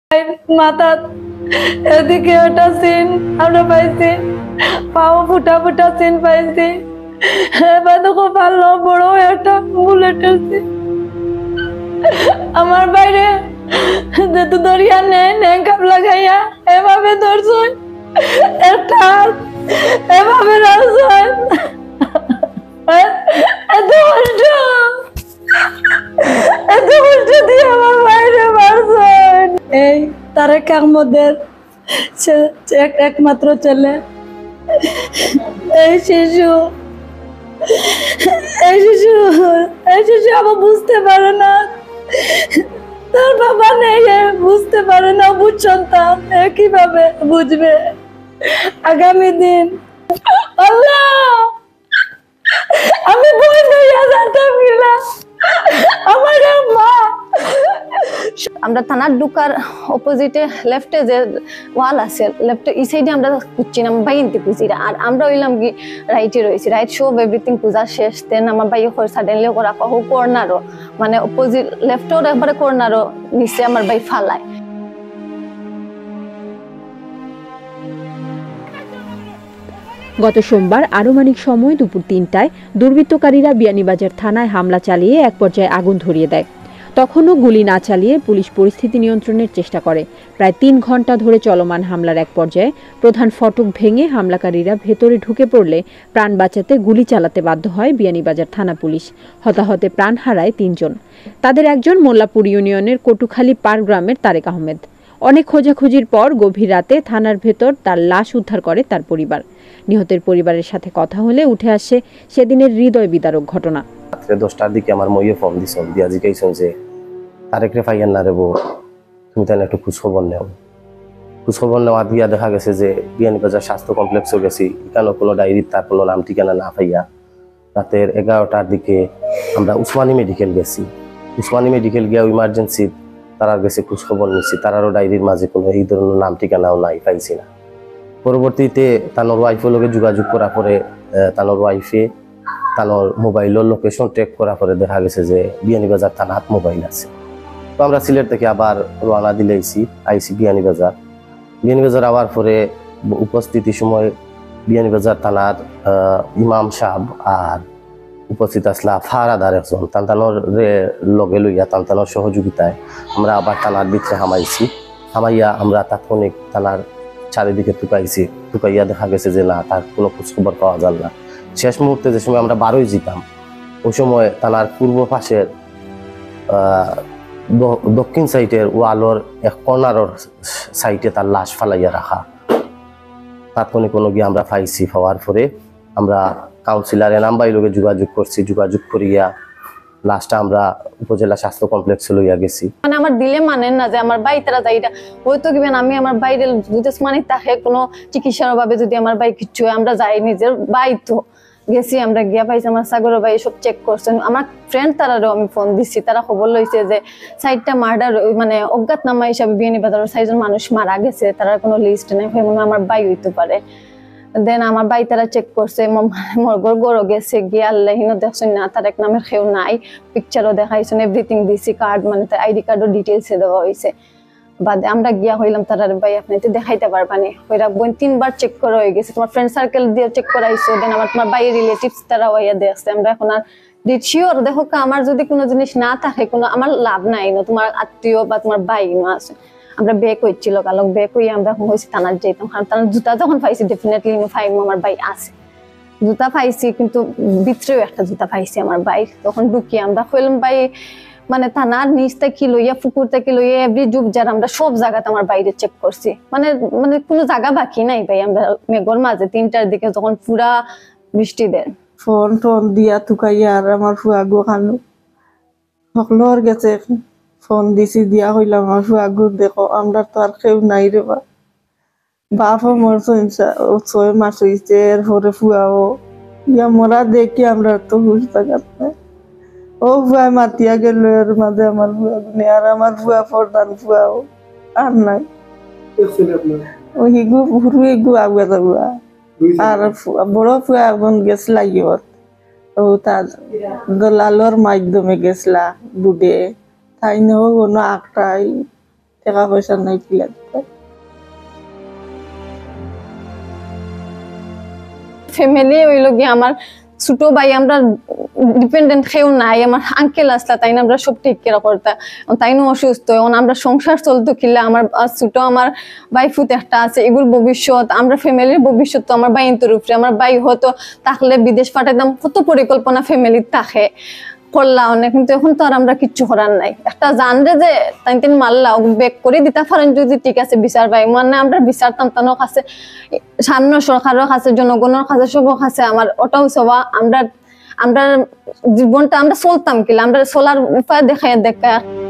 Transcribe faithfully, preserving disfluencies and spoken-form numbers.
মাথা এদিকে ওটা সিন আমরা পাইছি, পাও ফুটা ফুটা সিন পাইছি, এবার দেখো ভালো বড় একটা বুলেট আছে আমার বাইরে যেহেতু দরিয়া নেই নেকাপ লাগাইয়া এভাবে ধরছে একটা এভাবে রাখছে এত কষ্ট এত কষ্ট দিয়ে আমার বাইরে মারছে। এই তারেক আহমদের একমাত্র ছেলে, এই শিশু এই শিশু এই শিশু আবার বুঝতে পারে না তার বাবা নেই, বুঝতে পারে না, বুঝ সন্তান কিভাবে বুঝবে আগামী দিন। আল্লাহ আমি বই নিয়ে যেতাম কিনা আমার মা। আমরা থানার ঢুকার অপোজিটে লেফটে যে ওয়াল আছে লেফটে এই সাইডে আমরা খুঁজছি না বাইনতে খুঁজি আর আমরা হইলাম কি রাইটে রয়েছি, রাইট সব এভরিথিং পূজার শেষ। দেন আমার ভাই সাডেনলি করা কহ কর্নারও মানে অপোজিট লেফটেও একবারে কর্নারও নিচে আমার ভাই ফালায়। গত সোমবার আনুমানিক সময় দুপুর তিনটায় দুর্বৃত্তকারীরা বিয়ানীবাজার থানায় হামলা চালিয়ে এক পর্যায়ে আগুন ধরিয়ে দেয়। তখনও গুলি না চালিয়ে পুলিশ পরিস্থিতি নিয়ন্ত্রণের চেষ্টা করে। প্রায় তিন ঘন্টা ধরে চলমান হামলার এক পর্যায়ে প্রধান ফটক ভেঙে হামলাকারীরা ভেতরে ঢুকে পড়লে প্রাণ বাঁচাতে গুলি চালাতে বাধ্য হয় বিয়ানীবাজার থানা পুলিশ। হতাহতে প্রাণ হারায় তিনজন। তাদের একজন মোল্লাপুর ইউনিয়নের কটুখালী পার গ্রামের তারেক আহমেদ। অনেক খোঁজাখুঁজির পর গভীর রাতে থানার ভেতর তার লাশ উদ্ধার করে তার পরিবার। নিহতের পরিবারের সাথে কথা হলে উঠে আসে সেদিনের হৃদয় বিদারক ঘটনা। রাত্রে দশটার দিকে আমার মইয়ে ফোন দিছেন দিয়া জিজ্ঞাসন যে তারেক রে ফাইয়ান না রেবো, তুমি তাই একটু খোঁজখবর নেও। খোঁজখবর নেওয়া দিয়া দেখা গেছে যে বিয়ানীবাজার স্বাস্থ্য কমপ্লেক্সও গেছি, এখানেও কোনো ডায়েরির তার কোনো নাম ঠিকানা না পাইয়া রাতের এগারোটার দিকে আমরা উসমানী মেডিকেল গেছি। উসমানী মেডিকেল গিয়া ইমার্জেন্সি তারার গেছে খোঁজখবর নিচ্ছি, তারারও ডায়েরির মাঝে কোনো এই ধরনের নাম ঠিকানাও নাই, পাইছি না। পরবর্তীতে তানোর ওয়াইফের লগে যোগাযোগ করার পরে তানোর ওয়াইফে তানোর মোবাইলের লোকেশন ট্রেক করার পরে দেখা গেছে যে বিয়ানীবাজার থানাত মোবাইল আছে। তো আমরা সিলেট থেকে আবার রওনা দিলেছি, আইসি বিয়ানীবাজার। বিয়ানীবাজার আওয়ার পরে উপস্থিতির সময় বিয়ানীবাজার থানার ইমাম সাহেব আর উপস্থিত আসলা ফারাদার একজন তান্তানোর লগে লইয়া তান্তানোর সহযোগিতায় আমরা আবার থানার ভিতরে হামাইছি। হামাইয়া আমরা তাৎক্ষণিক থানার চারিদিকে টুকাইছি, টুকাইয়া দেখা গেছে যে না, তার কোনো খোঁজখবর পাওয়া যায় না। শেষ মুহূর্তে যে সময় আমরা বারোই যেতাম ওই সময় থানার পূর্ব পাশের দক্ষিণ সাইডের ওয়ালর এক কর্নারের সাইডে তার লাশ ফালাইয়া রাখা। তাৎক্ষণিক কোনো গিয়ে আমরা পাইছি, পাওয়ার পরে আমরা কাউন্সিলর এনামবাই লোকে যোগাযোগ করছি, যোগাযোগ করিয়া লাস্টটা আমরা উপজেলা স্বাস্থ্য কমপ্লেক্সে লইয়া গেছি। মানে আমার দিলে মানেন না যে আমার ভাই তারা যাইটা হয়তো কিবেন আমি আমার বাইরে যদি মানে তাকে কোনো চিকিৎসার অভাবে যদি আমার ভাই কিচ্ছু আমরা যাই নিজের ভাই তো গেছি, আমরা গিয়া পাইছি আমার সাগরের ভাই সব চেক করছেন। আমার ফ্রেন্ড তারারও আমি ফোন দিচ্ছি, তারা খবর লইছে যে সাইডটা মার্ডার মানে অজ্ঞাতনামা হিসাবে বিয়ানীবাজারের সাইজন মানুষ মারা গেছে, তারা কোনো লিস্ট নেই, মনে আমার ভাই হইতে পারে। দেন আমার ভাই তারা চেক করছে, মরগর গড়ো গেছে গিয়ে আল্লাহিনও দেখছেন না, তার এক নামের কেউ নাই, পিকচারও দেখাইছেন, এভরিথিং দিছি, কার্ড মানে আইডি কার্ডও ডিটেলসে দেওয়া হয়েছে। বাদে আমরা গিয়া হইলাম তারার ভাই আপনি তো দেখাইতে পারবানি হয়ে রাখবো। তিনবার চেক করা হয়ে গেছে, তোমার ফ্রেন্ড সার্কেল দিয়ে চেক করাইছো, দেন আমার তোমার ভাইয়ের রিলেটিভস তারা হইয়া দেখছে। আমরা এখন আর শিওর দেখো আমার যদি কোনো জিনিস না থাকে কোনো আমার লাভ নাই না, তোমার আত্মীয় বা তোমার ভাই আছে। আমরা বেক হইছিল কালক বেক হইয়া আমরা হয়েছি থানার যাইতাম, কারণ তার জুতা যখন পাইছি ডেফিনেটলি ফাইম আমার ভাই আছে, জুতা পাইছি কিন্তু ভিতরেও একটা জুতা পাইছি আমার ভাই। তখন ঢুকি আমরা হইলাম ভাই মানে থানার নিচ থেকে লইয়া পুকুর থেকে লইয়া এভরি যুগ যারা আমরা সব জায়গাতে আমার বাইরে চেক করছি, মানে মানে কোনো জায়গা বাকি নাই ভাই। আমরা মেঘর মাঝে তিনটার দিকে যখন পুরা বৃষ্টি দেন ফোন টোন দিয়া তুকাইয়া আর আমার ফুয়া গো খানো সকলোর গেছে ফোন দিছি দিয়া হইলাম আমার ফুয়া গো দেখো আমরা তো আর কেউ নাই রে বা বাপও মরছো ছয় মাস হয়েছে, এরপরে ফুয়াও ইয়া মরা দেখি আমরা তো হুশ থাকাতে ও ফুয়া মাতিয়া গেল এর মাঝে আমার ফুয়া গুনে আর আমার ফুয়া প্রধান ফুয়াও আর নাই ও হিগু পুরু হিগু আগুয়া যাগুয়া আর বড় ফুয়া এখন গেছলা ইয়ত ও তার দলালর মাধ্যমে গেছলা বুডে তাই নেও কোনো আঁকটাই টাকা পয়সা নাই কিলা ফ্যামিলি হইল গিয়ে আমার ছোট ভাই, আমরা ডিপেন্ডেন্ট কেউ নাই। আমার আঙ্কেল আসলা, তাই আমরা সব টেক কেয়ার করতাম। তাই না অসুস্থ, এখন আমরা সংসার চলতো কিলা। আমার ছোট আমার ভাই ফুত একটা আছে, এগুলো ভবিষ্যৎ, আমরা ফ্যামিলির ভবিষ্যৎ তো আমার বাইন্তর উপরে। আমার ভাই হয়তো থাকলে বিদেশ পাঠাইতাম, কত পরিকল্পনা ফ্যামিলির থাকে করলা অনেক, কিন্তু এখন তো আর আমরা কিচ্ছু করার নাই। একটা জানরে যে তাই তিন মারলা বেক করে দিতে পারেন যদি ঠিক আছে বিচার পাই, মানে আমরা বিচার তান্তানোর কাছে, সামনে সরকারের কাছে, জনগণের কাছে, সবার কাছে আমার ওটাও সবা আমরা আমরা জীবনটা আমরা চলতাম কিলা, আমরা চলার উপায় দেখায় দেখা